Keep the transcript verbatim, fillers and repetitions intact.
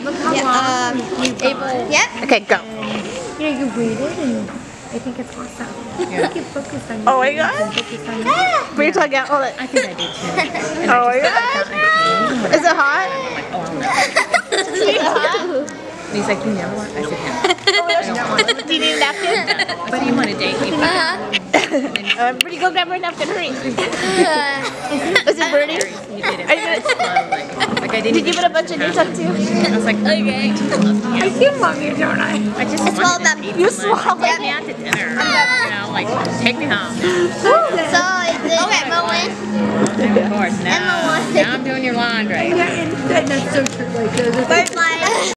Look how Yeah, long um, we've Able. gone. Yep. Okay, go. You know, you read it and I think it's awesome. Yeah. I think you focus on Oh my your God. and focus on Ah. Put your tongue out. Hold it. I think I do too. And Oh I my just God. felt like I Is it hot? I'm like, oh, no. Is it hot? And he's like, you never want? I said, no. Oh my gosh. Do you need a napkin? What do you want to date me? Uh-huh. Um, Birdie, go grab her a napkin. Hurry. Uh, Is it Birdie? You did it Are you very slowly. Like I didn't Did you put a bunch in your tongue too? I was like, okay. I do love you, don't I? I just It's wanted well to done. eat You some lunch. swallowed Take me it. out to dinner. You know, like, take me home. so is it Emma win? And of course, Emma now, won. now I'm doing your laundry. Yeah, and that's so true. Like, Where's my